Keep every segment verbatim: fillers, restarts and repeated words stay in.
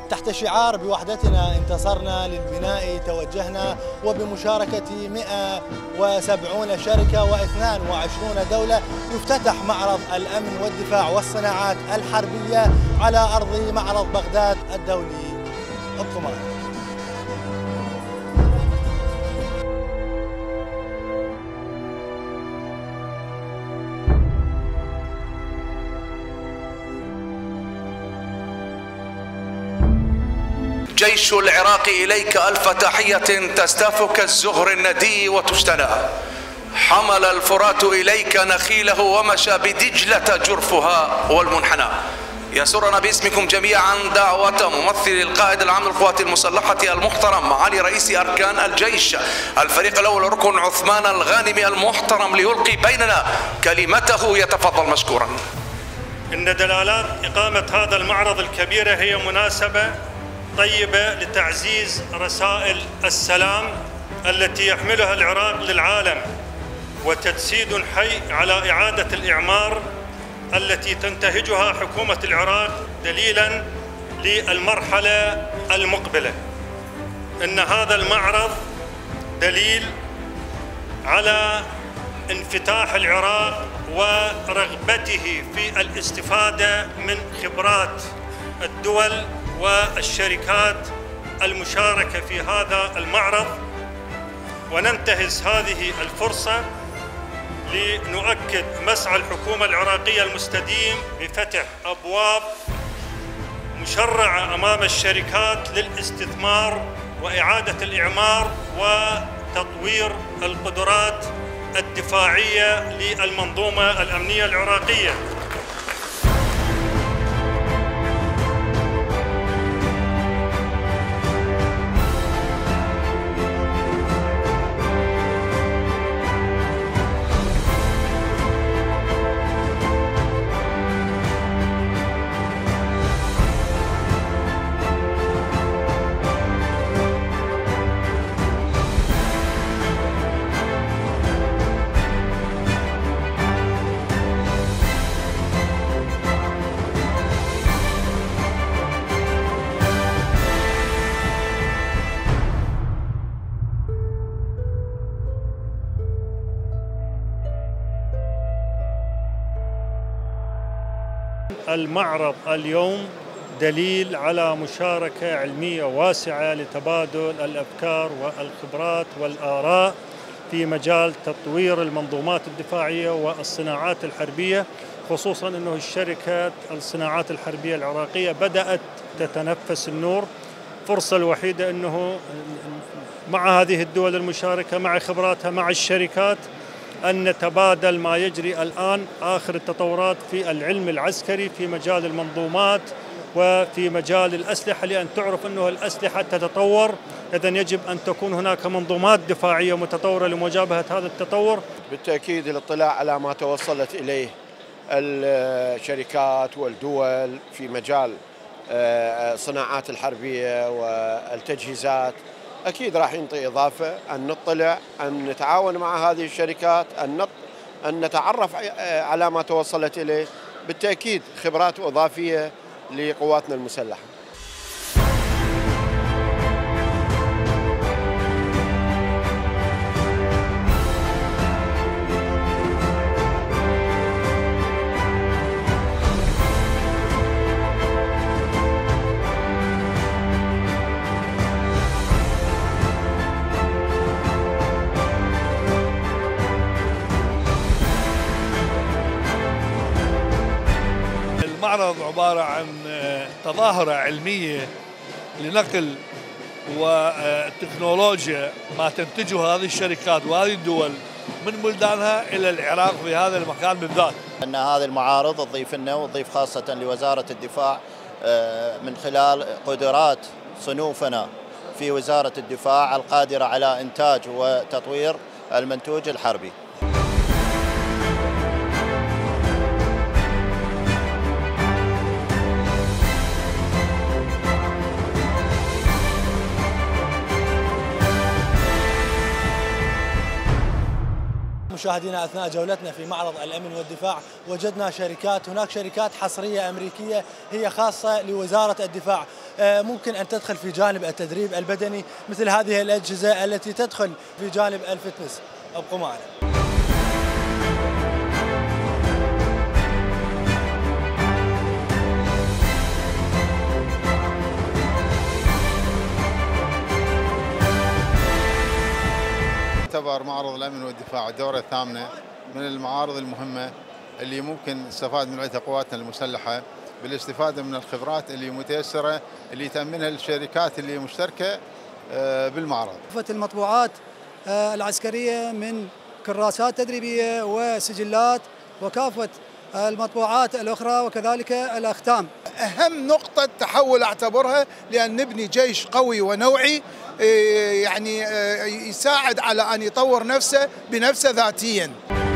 تحت شعار بوحدتنا انتصرنا للبناء توجهنا، وبمشاركة مئة وسبعين شركة واثنين وعشرين دولة يفتتح معرض الأمن والدفاع والصناعات الحربية على أرض معرض بغداد الدولي. ابقوا معنا. جيش العراق إليك ألف تحية تستافك الزهر الندي وتجتنى. حمل الفرات إليك نخيله ومشى بدجلة جرفها والمنحنى. يسرنا باسمكم جميعا دعوة ممثل القائد العام للقوات المسلحة المحترم علي رئيس أركان الجيش الفريق الأول ركن عثمان الغانمي المحترم ليلقي بيننا كلمته. يتفضل مشكورا. إن دلالات إقامة هذا المعرض الكبيرة هي مناسبة طيبة لتعزيز رسائل السلام التي يحملها العراق للعالم، وتجسيد حي على إعادة الإعمار التي تنتهجها حكومة العراق دليلاً للمرحلة المقبلة. إن هذا المعرض دليل على انفتاح العراق ورغبته في الاستفادة من خبرات الدول والشركات المشاركة في هذا المعرض، وننتهز هذه الفرصة لنؤكد مسعى الحكومة العراقية المستديم بفتح أبواب مشرعة أمام الشركات للاستثمار وإعادة الإعمار وتطوير القدرات الدفاعية للمنظومة الأمنية العراقية. المعرض اليوم دليل على مشاركة علمية واسعة لتبادل الأفكار والخبرات والآراء في مجال تطوير المنظومات الدفاعية والصناعات الحربية، خصوصاً أنه الشركات الصناعات الحربية العراقية بدأت تتنفس النور. فرصة الوحيدة أنه مع هذه الدول المشاركة مع خبراتها مع الشركات أن نتبادل ما يجري الآن آخر التطورات في العلم العسكري في مجال المنظومات وفي مجال الأسلحة، لأن تعرف أنه الأسلحة تتطور، إذن يجب أن تكون هناك منظومات دفاعية متطورة لمواجهة هذا التطور. بالتأكيد الاطلاع على ما توصلت إليه الشركات والدول في مجال الصناعات الحربية والتجهيزات أكيد راح ينطي إضافة، أن نطلع، أن نتعاون مع هذه الشركات، أن أن نتعرف على ما توصلت إليه، بالتأكيد خبرات إضافية لقواتنا المسلحة. المعرض عبارة عن تظاهرة علمية لنقل وتكنولوجيا ما تنتجه هذه الشركات وهذه الدول من بلدانها إلى العراق في هذا المكان بالذات. أن هذه المعارض تضيف لنا وتضيف خاصة لوزارة الدفاع من خلال قدرات صنوفنا في وزارة الدفاع القادرة على إنتاج وتطوير المنتوج الحربي. مشاهدينا، أثناء جولتنا في معرض الأمن والدفاع وجدنا شركات، هناك شركات حصرية أمريكية هي خاصة لوزارة الدفاع. ممكن أن تدخل في جانب التدريب البدني مثل هذه الأجهزة التي تدخل في جانب الفتنس. ابقوا معنا. يعتبر معرض الأمن والدفاع الدورة الثامنة من المعارض المهمة اللي ممكن نستفاد من عليها قواتنا المسلحة بالاستفادة من الخبرات اللي متيسرة اللي تأمنها الشركات اللي مشتركة بالمعرض. كافة المطبوعات العسكرية من كراسات تدريبية وسجلات وكافة المطبوعات الأخرى وكذلك الأختام. أهم نقطة تحول أعتبرها لأن نبني جيش قوي ونوعي يعني يساعد على أن يطور نفسه بنفسه ذاتياً.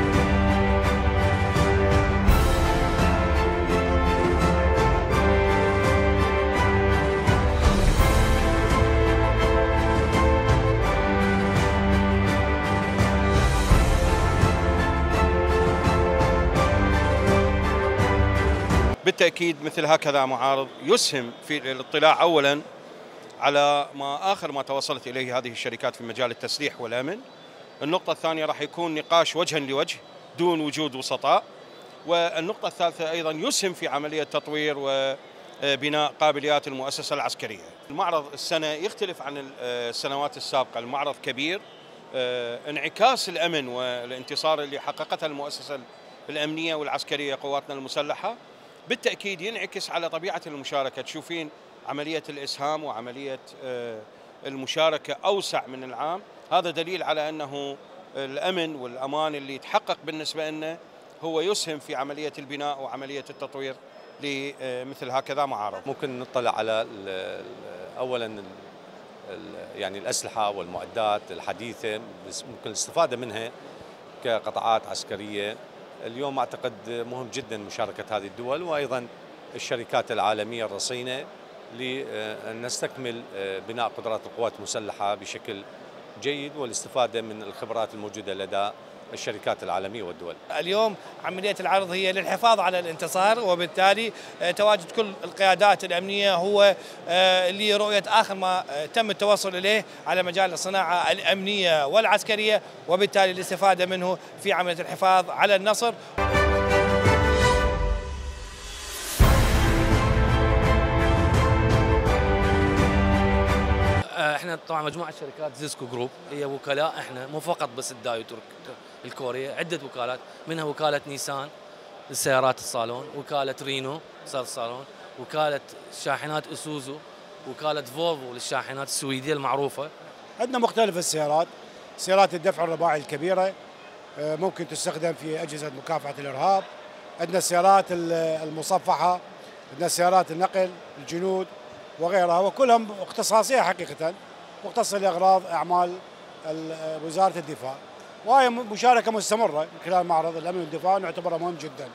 بالتأكيد مثل هكذا معارض يسهم في الاطلاع أولاً على ما آخر ما توصلت إليه هذه الشركات في مجال التسليح والأمن. النقطة الثانية راح يكون نقاش وجها لوجه دون وجود وسطاء. والنقطة الثالثة أيضاً يسهم في عملية تطوير وبناء قابليات المؤسسة العسكرية. المعرض السنة يختلف عن السنوات السابقة، المعرض كبير، انعكاس الأمن والانتصار اللي حققتها المؤسسة الأمنية والعسكرية قواتنا المسلحة بالتأكيد ينعكس على طبيعة المشاركة. تشوفين عملية الإسهام وعملية المشاركة أوسع من العام. هذا دليل على أنه الأمن والأمان اللي يتحقق بالنسبة لنا هو يسهم في عملية البناء وعملية التطوير لمثل هكذا معارض. ممكن نطلع على أولا يعني الأسلحة والمعدات الحديثة ممكن الاستفادة منها كقطاعات عسكرية. اليوم أعتقد مهم جدا مشاركة هذه الدول وأيضا الشركات العالمية الرصينة لنستكمل بناء قدرات القوات المسلحة بشكل جيد والاستفادة من الخبرات الموجودة لدى الشركات العالمية والدول. اليوم عملية العرض هي للحفاظ على الانتصار، وبالتالي تواجد كل القيادات الأمنية هو لرؤية آخر ما تم التوصل إليه على مجال الصناعة الأمنية والعسكرية، وبالتالي الاستفادة منه في عملية الحفاظ على النصر. احنا طبعا مجموعه شركات زيسكو جروب هي وكلاء، احنا مو فقط بس الدايو ترك الكوريه، عده وكالات منها وكاله نيسان للسيارات الصالون، وكاله رينو سيارات الصالون، وكاله شاحنات اسوزو، وكاله فولفو للشاحنات السويديه المعروفه. عندنا مختلف السيارات، سيارات الدفع الرباعي الكبيره ممكن تستخدم في اجهزه مكافحه الارهاب، عندنا السيارات المصفحه، عندنا سيارات النقل الجنود وغيرها، وكلهم اختصاصيه حقيقه مختصه لاغراض اعمال وزاره الدفاع، وهي مشاركه مستمره من خلال معرض الامن والدفاع نعتبره مهم جدا.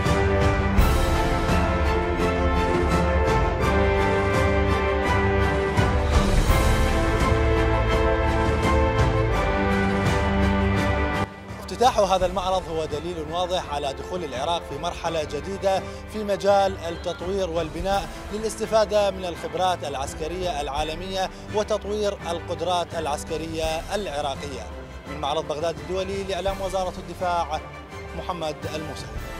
افتتاح هذا المعرض هو دليل واضح على دخول العراق في مرحلة جديدة في مجال التطوير والبناء للاستفادة من الخبرات العسكرية العالمية وتطوير القدرات العسكرية العراقية. من معرض بغداد الدولي لإعلام وزارة الدفاع، محمد الموسوي.